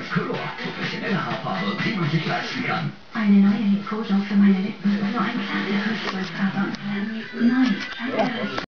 Color, professionelle Haarfarbe, die man sich leisten kann. Eine neue Liebkosung für meine Lippen. Nur ein kleiner Fußball.